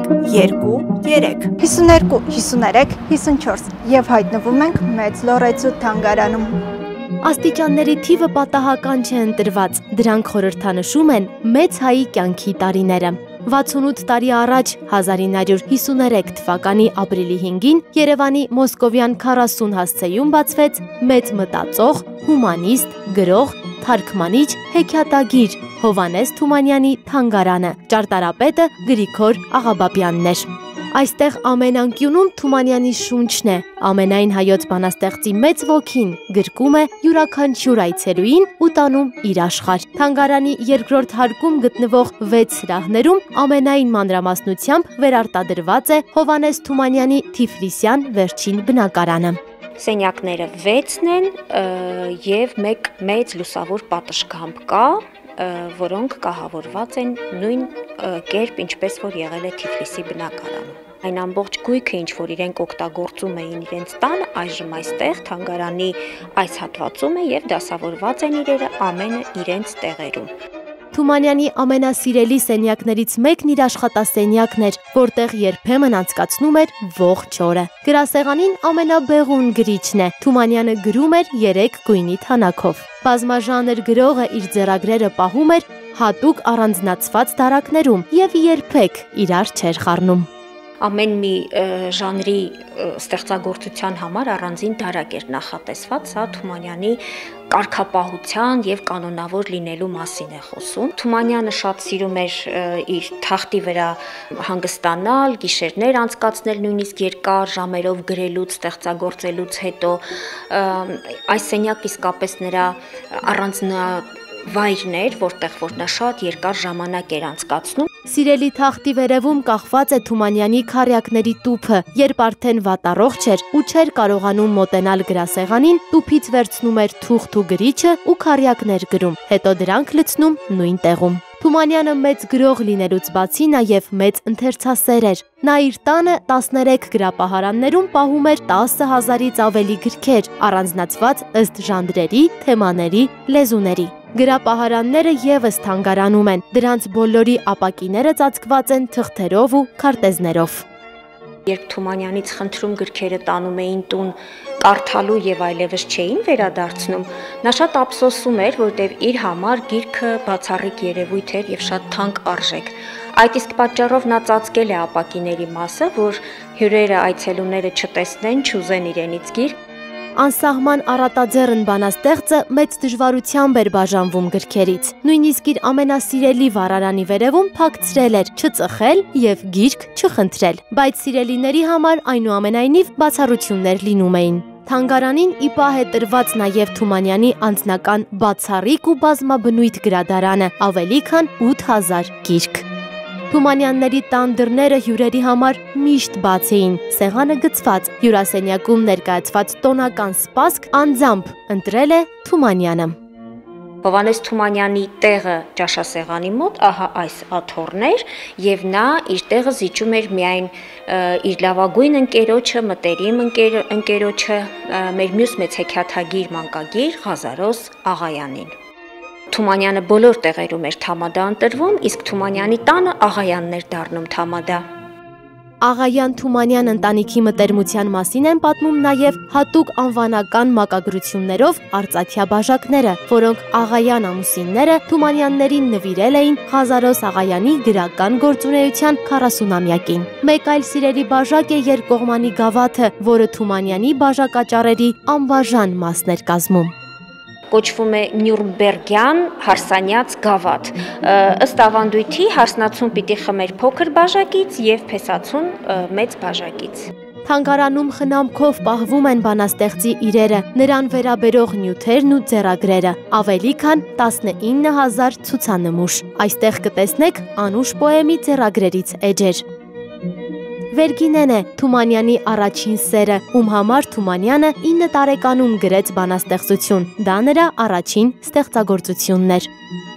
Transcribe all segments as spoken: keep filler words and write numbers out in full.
մեկ երկու երեք հիսուներկու հիսուներեք հիսունչորս եւ հայտնվում ենք Մեծ Լոռեցու թանգարանում։ Աստիճանների թիվը պատահական չէ ընտրված, դրանք խորհրդանշում են մեծ հայի կյանքի տարիները։ վաթսունութ տարի առաջ հազար ինը հարյուր հիսուներեք թվականի ապրիլի հինգին Երևանի Մոսկովյան քառասուն հասցեում բացվեց մեծ մտածող, հումանիստ, գրող, թարգմանիչ, հեքիաթագիր Հովհաննես Թումանյանի թանգարանը, ճարտարապետը Գրիգոր Աղաբաբյանն էր։ Այստեղ ամեն անկյունում Թումանյանի շունչն է, ամենայն հայոց բանաստեղծի մեծ ոգին գրկում է յուրաքանչյուր այցելուին ու տանում իր աշխարհ։ Թանգարանի երկրորդ հարկում գտնվող վեց սրահներում ամենայն մանրամասնությամբ վերարտադրված է Հովհաննես Թումանյանի Թիֆլիսյան վերջին բնակարանը։ Սենյակները վեցն են եւ մեկ մեծ լուսավոր պատշգամբ կա, որոնք կահավորված են նույն կերպ, ինչպես որ եղել է Թիֆլիսի բնակարանում։ Այն ամբողջ գույքը, ինչ որ իրենք օգտագործում էին իրենց տանը, այժմ այստեղ թանգարանի այս հատվածում է եւ դասավորված են իրերը ամենը իրենց տեղերում։ Թումանյանի ամենասիրելի սենյակներից մեկն իր աշխատասենյակն էր, որտեղ երբեմն անցկացնում էր ողջ օրը։ Գրասեղանին ամենաբեղուն գրիչն է։ Թումանյանը գրում էր երեք գույնի թանաքով։ Բազմաժանր գրողը իր ձեռագրերը պահում էր հատուկ առանձնացված դարակներում եւ երբեք իրար չէր խառնում։ Ամեն մի ժանրի ստեղծագործության համար առանձին դարակ էր նախատեսված, սա Թումանյանի կարգապահության եւ կանոնավոր լինելու մասին է խոսում։ Թումանյանը շատ սիրում էր իր թախտի վրա հանգստանալ, գիշերներ անցկացնել նույնիսկ երկար ժամերով գրելուց, ստեղծագործելուց հետո այս սենյակը իսկապես նրա առանձնա վայրն էր, որտեղ որ նա շատ երկար ժամանակ էր անցկացնում։ Սիրելի թախտի վերևում կախված է Թումանյանի քառյակների տուփը, երբ արդեն վատառողջ էր ու չէր կարողանում մոտենալ գրասեղանին, տուփից վերցնում էր թուղթ ու գրիչը ու քառյակներ գրում, հետո դրանք լցնում նույն տեղում։ Թումանյանը մեծ գրող լինելուց բացի նաև մեծ ընթերցասեր էր։ Նա իր տանը տասներեք գրապահարաններում պահում էր տասը հազարից ավելի գրքեր, առանձնացված ըստ ժանրերի, թեմաների, լեզուների։ Գրապահարանները ևս թանգարանում են, դրանց բոլորի ապակիները ծածկված են թղթերով ու քարտեզներով։ Երբ Թումանյանից խնդրում գրքերը տանում էին տուն կարդալու եւ այլևս չէին վերադարձնում, նա շատ ափսոսում էր, որտեղ իր համար գիրքը բացառիկ երևույթ էր եւ շատ թանկ արժեք։ Այդ իսկ պատճառով նա ծածկել է ապակիների մասը, որ հյուրերը, այցելուները չտեսնեն, չուզեն իրենից գիրք։ Անսահման առատաձեռն բանաստեղծը մեծ դժվարությամբ էր բաժանվում գրքերից։ Նույնիսկ իր ամենասիրելի վառարանի վերևում փակցրել էր չծխել եւ գիրք չխնդրել, բայց սիրելիների համար այնուամենայնիվ բացառություններ լինում էին։ Թանգարանին ի պահ է տրված նաև Թումանյանի անձնական բացառիկ ու բազմաբնույթ գրադարանը, ավելի քան ութ հազար գիրք։ Թումանյանների տան դռները հյուրերի համար միշտ բաց էին, սեղանը գծված, հյուրասենյակում ներկայացված տոնական սպասք անձամբ ընտրել է Թումանյանը։ Հովհաննես Թումանյանի տեղը ճաշասեղանի մոտ, ահա այս աթոռն էր, եւ նա իր տեղը զիջում էր միայն իր լավագույն ընկերոջը, մտերիմ ընկերոջը, մեր մյուս մեծ հեքիաթագիր մանկագիր Ղազարոս Աղայանին։ Թումանյանը բոլոր տեղերում էր թամադա ընտրվում, իսկ Թումանյանի տանը Աղայանն էր դառնում թամադա։ Աղայան-Թումանյան ընտանիքի մտերմության մասին են պատմում նաև հատուկ անվանական մակագրություններով արծաթյա բաժակները, որոնք Աղայան ամուսինները Թումանյաններին նվիրել էին Ղազարոս Աղայանի գրական գործունեության քառասունամյակին։ Մեկ այլ սիրելի բաժակ է երկկողմանի գավաթը, որը Թումանյանի բաժակաճառերի անբաժան մասն էր կազմում։ Կոչվում է Նյուրնբերգյան հարսանյաց գավաթ։ Ըստ ավանդույթի հարսնացուն պիտի խմեր փոքր բաժակից եւ փեսացուն մեծ բաժակից։ Թանգարանում խնամքով պահվում են բանաստեղծի իրերը, նրան վերաբերող նյութերն ու ձեռագրերը, ավելի քան տասնինը հազար ցուցանմուշ։ Այստեղ կտեսնեք Անուշ պոեմի ձեռագրերից էջեր։ Վերգինեն է Թումանյանի առաջին սերը, ում համար Թումանյանը ինը տարեկանում գրեց բանաստեղծություն, դա նրա առաջին ստեղծագործությունն էր։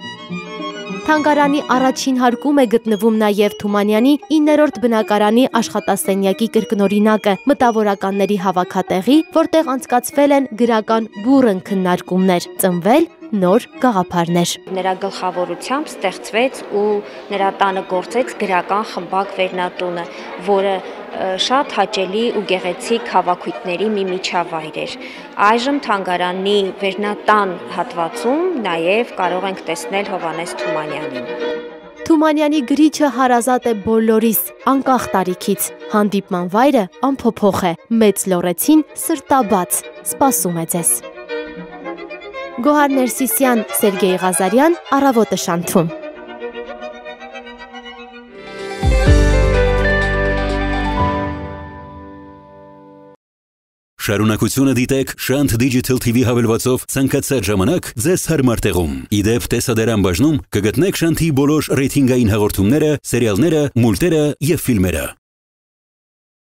Թանգարանի առաջին հարկում է գտնվում նաև Թումանյանի իններորդ բնակարանի աշխատասենյակի կրկնօրինակը, մտավորականների հավաքատեղի, որտեղ անցկացվել են գրական բուռն քննարկումներ, ծնվել նոր գաղափարներ։ Նրա գլխավորությամբ ստեղծվեց ու նրա տանը գործեց գրական խմբակ Վերնատունը, որը շատ հաճելի ու գեղեցիկ հավաքույթների մի միջավայր էր։ Այժմ թանգարանի Վերնատան հատվածում նաև կարող ենք տեսնել Հովհաննես Թումանյանին։ Թումանյանի գրիչը հարազատ է բոլորիս, անկախ տարիքից։ Հանդիպման վայրը անփոփոխ է, Մեծ Լոռեցին սրտաբաց, սպասում է ձեզ։ Գոհար Ներսիսյան, Սերգեյ Ղազարյան, Առավոտը շանթում։ Շարունակությունը դիտեք Շանթ Digital T V հավելվածով ցանկացած ժամանակ ձեզ հարմար տեղում։ Իդեպ տեսադարան բաժնում կգտնեք Շանթի բոլոր ռեյթինգային հաղորդումները, սերիալները, մուլտերը եւ ֆիլմերը։